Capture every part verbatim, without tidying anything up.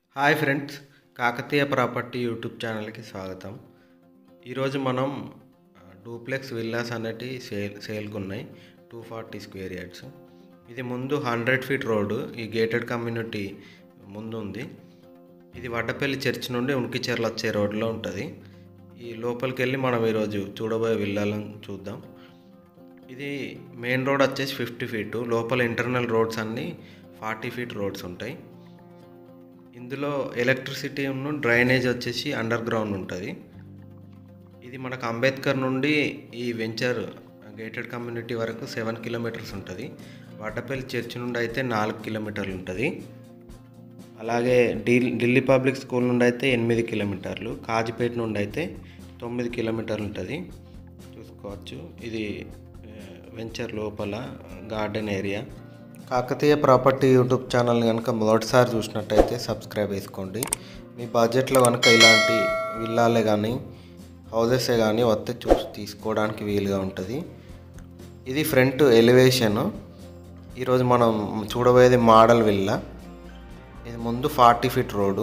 Hi friends, Kakatiya property YouTube ఛానల్కి స్వాగతం. ఈరోజు మనం డూప్లెక్స్ విల్లాస్ అనేటివి సేల్ సేల్కి ఉన్నాయి. Two forty square yards. ఇది ముందు హండ్రెడ్ ఫీట్ రోడ్డు, ఈ గేటెడ్ కమ్యూనిటీ ముందు ఉంది. ఇది వడ్డపల్లి చర్చ్ నుండి ఉనికిచెర్ల వచ్చే రోడ్లో ఉంటుంది. ఈ లోపలికి వెళ్ళి మనం ఈరోజు చూడబోయే విల్లాలను చూద్దాం. ఇది మెయిన్ రోడ్ వచ్చేసి ఫిఫ్టీ ఫీటు, లోపల ఇంటర్నల్ రోడ్స్ అన్నీ ఫార్టీ ఫీట్ రోడ్స్ ఉంటాయి. ఇందులో ఎలక్ట్రిసిటీ ఉన్న డ్రైనేజ్ వచ్చేసి అండర్ గ్రౌండ్ ఉంటుంది. ఇది మనకు అంబేద్కర్ నుండి ఈ వెంచర్ గేటెడ్ కమ్యూనిటీ వరకు సెవెన్ కిలోమీటర్స్ ఉంటుంది. వడ్డపల్లి చర్చ్ నుండి అయితే నాలుగు కిలోమీటర్లు ఉంటుంది. అలాగే ఢి ఢిల్లీ పబ్లిక్ స్కూల్ నుండి అయితే ఎనిమిది కిలోమీటర్లు, కాజీపేట నుండి అయితే తొమ్మిది కిలోమీటర్లు ఉంటుంది. చూసుకోవచ్చు. ఇది వెంచర్ లోపల garden area. Kakatiya property YouTube channel కనుక మొదటిసారి చూసినట్టయితే సబ్స్క్రైబ్ చేసుకోండి. మీ బడ్జెట్లో కనుక ఇలాంటి విల్లాలే కానీ హౌసెసే కానీ వస్తే చూసి తీసుకోవడానికి వీలుగా ఉంటుంది. ఇది ఫ్రంట్ ఎలివేషన్. ఈరోజు మనం చూడబోయేది మోడల్ విల్లా. ఇది ముందు ఫార్టీ ఫీట్ రోడ్డు.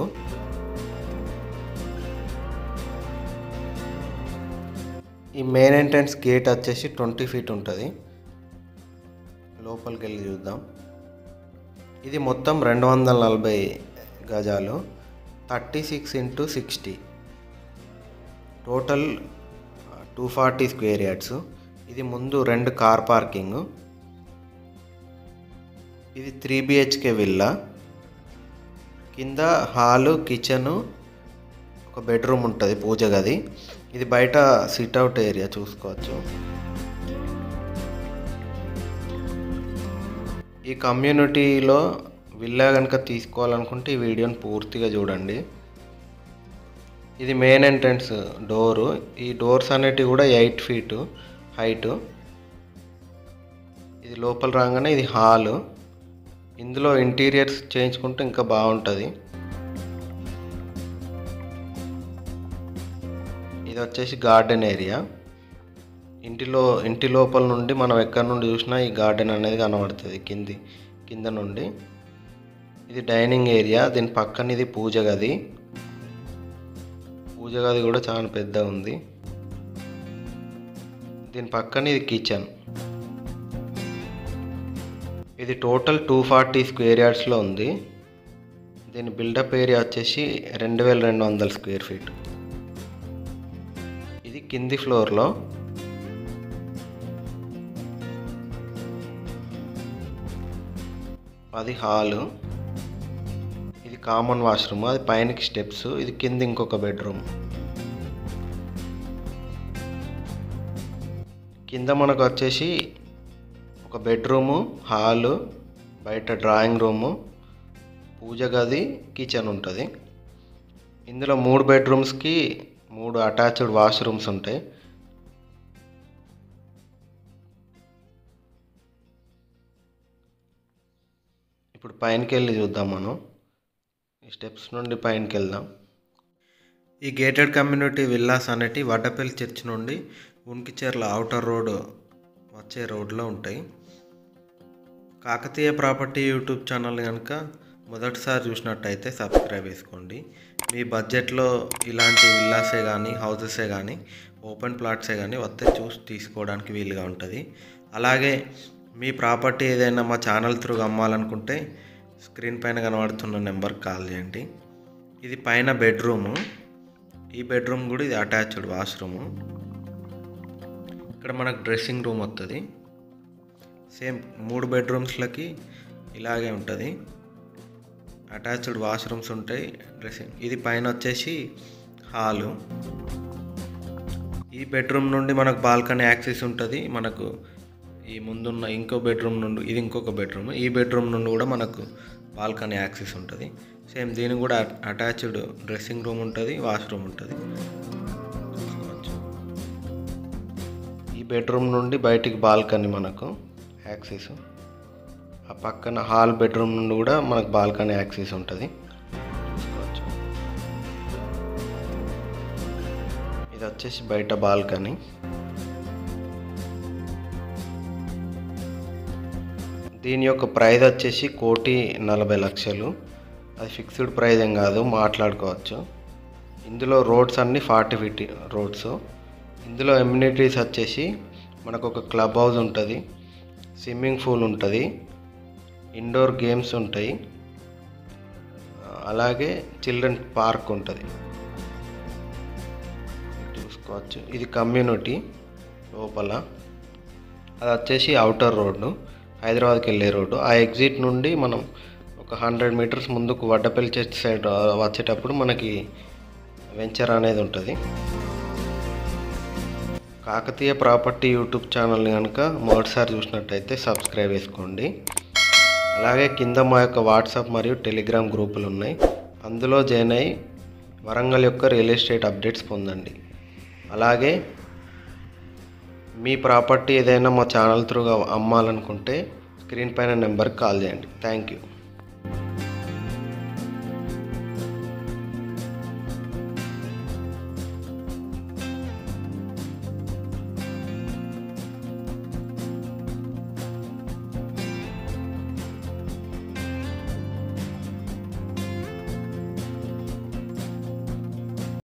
ఈ మెయిన్ ఎంట్రన్స్ గేట్ వచ్చేసి ట్వంటీ ఫీట్ ఉంటుంది. లోపలికి వెళ్ళి చూద్దాం. ఇది మొత్తం రెండు వందల నలభై గజాలు, thirty six into sixty, total two forty square yards. ఇది ముందు రెండు కార్ పార్కింగ్. ఇది త్రీ బిహెచ్కే విల్లా. కింద హాలు, కిచెను, ఒక బెడ్రూమ్ ఉంటుంది, పూజ గది. ఇది బయట సిట్అవుట్ ఏరియా చూసుకోవచ్చు. ఈ కమ్యూనిటీలో విల్లా కనుక తీసుకోవాలనుకుంటే ఈ వీడియోని పూర్తిగా చూడండి. ఇది మెయిన్ ఎంట్రన్స్ డోరు. ఈ డోర్స్ అనేటివి కూడా ఎయిట్ ఫీటు హైటు. ఇది లోపల రాగానే ఇది హాలు. ఇందులో ఇంటీరియర్స్ చేయించుకుంటే ఇంకా బాగుంటుంది. ఇది వచ్చేసి గార్డెన్ ఏరియా. ఇంటిలో ఇంటి లోపల నుండి మనం ఎక్కడి నుండి చూసినా ఈ గార్డెన్ అనేది కనబడుతుంది కింది కింద నుండి. ఇది డైనింగ్ ఏరియా. దీని పక్కన ఇది పూజ గది. పూజ గది కూడా చాలా పెద్ద ఉంది. దీని పక్కన ఇది కిచెన్. ఇది టోటల్ టూ ఫార్టీ స్క్వేర్ యార్డ్స్లో ఉంది. దీని బిల్డప్ ఏరియా వచ్చేసి రెండు వేల రెండు వందల స్క్వేర్ ఫీట్. ఇది కింది ఫ్లోర్లో. అది హాలు. ఇది కామన్ వాష్రూమ్. అది పైనకి స్టెప్స్. ఇది కింద ఇంకొక బెడ్రూమ్. కింద మనకు వచ్చేసి ఒక బెడ్రూము, హాలు, బయట డ్రాయింగ్ రూము, పూజ గది, కిచెన్ ఉంటుంది. ఇందులో మూడు బెడ్రూమ్స్కి మూడు అటాచ్డ్ వాష్రూమ్స్ ఉంటాయి. ఇప్పుడు పైనకి వెళ్ళి చూద్దాం. మనం ఈ స్టెప్స్ నుండి పైనకి వెళ్దాం. ఈ గేటెడ్ కమ్యూనిటీ విల్లాస్ అనేటి వడ్డపల్లి చర్చ్ నుండి ఉనికిచెర్ల అవుటర్ రోడ్ వచ్చే రోడ్లో ఉంటాయి. కాకతీయ ప్రాపర్టీ యూట్యూబ్ ఛానల్ కనుక మొదటిసారి చూసినట్టయితే సబ్స్క్రైబ్ చేసుకోండి. మీ బడ్జెట్లో ఇలాంటి విల్లాసే కానీ హౌసెసే కానీ ఓపెన్ ప్లాట్సే కానీ వస్తే చూసి తీసుకోవడానికి వీలుగా ఉంటుంది. అలాగే మీ ప్రాపర్టీ ఏదైనా మా ఛానల్ త్రూ అమ్మాలనుకుంటే స్క్రీన్ పైన కనబడుతున్న నెంబర్కి కాల్ చేయండి. ఇది పైన బెడ్రూము. ఈ బెడ్రూమ్ కూడా ఇది అటాచ్డ్ వాష్రూము. ఇక్కడ మనకు డ్రెస్సింగ్ రూమ్ వస్తుంది. సేమ్ మూడు బెడ్రూమ్స్లకి ఇలాగే ఉంటుంది. అటాచ్డ్ వాష్రూమ్స్ ఉంటాయి, డ్రెస్సింగ్. ఇది పైన వచ్చేసి హాలు. ఈ బెడ్రూమ్ నుండి మనకు బాల్కనీ యాక్సెస్ ఉంటుంది. మనకు ఈ ముందున్న ఇంకో బెడ్రూమ్ నుండి ఇది ఇంకొక బెడ్రూమ్. ఈ బెడ్రూమ్ నుండి కూడా మనకు బాల్కనీ యాక్సెస్ ఉంటుంది. సేమ్ దీనికి కూడా అటాచ్డ్ డ్రెస్సింగ్ రూమ్ ఉంటుంది, వాష్రూమ్ ఉంటుంది. ఈ బెడ్రూమ్ నుండి బయటికి బాల్కనీ మనకు యాక్సెస్. ఆ పక్కన హాల్ బెడ్రూమ్ నుండి కూడా మనకు బాల్కనీ యాక్సెస్ ఉంటుంది. చూసుకోవచ్చు. ఇది వచ్చేసి బయట బాల్కనీ. దీని యొక్క ప్రైస్ వచ్చేసి కోటి నలభై లక్షలు. అది ఫిక్స్డ్ ప్రైస్ ఏం కాదు, మాట్లాడుకోవచ్చు. ఇందులో రోడ్స్ అన్నీ ఫార్టీ ఫీట్ రోడ్స్. ఇందులో ఎమ్యూనిటీస్ వచ్చేసి మనకు ఒక క్లబ్ హౌస్ ఉంటుంది, స్విమ్మింగ్ పూల్ ఉంటుంది, ఇండోర్ గేమ్స్ ఉంటాయి, అలాగే చిల్డ్రన్ పార్క్ ఉంటుంది చూసుకోవచ్చు. ఇది కమ్యూనిటీ లోపల. అది వచ్చేసి అవుటర్ రోడ్డు, హైదరాబాద్కి వెళ్ళే రోడ్డు. ఆ ఎగ్జిట్ నుండి మనం ఒక హండ్రెడ్ మీటర్స్ ముందుకు వడ్డపల్లి చర్చ్ సైడ్ వచ్చేటప్పుడు మనకి వెంచర్ అనేది ఉంటుంది. కాకతీయ ప్రాపర్టీ యూట్యూబ్ ఛానల్ని కనుక మొదటిసారి చూసినట్టయితే సబ్స్క్రైబ్ చేసుకోండి. అలాగే కింద మా యొక్క వాట్సాప్ మరియు టెలిగ్రామ్ గ్రూపులు ఉన్నాయి, అందులో జాయిన్ అయ్యి వరంగల్ యొక్క రియల్ ఎస్టేట్ అప్డేట్స్ పొందండి. అలాగే మీ ప్రాపర్టీ ఏదైనా మా ఛానల్ త్రూగా అమ్మాలనుకుంటే స్క్రీన్ పైన నెంబర్కి కాల్ చేయండి. Thank you.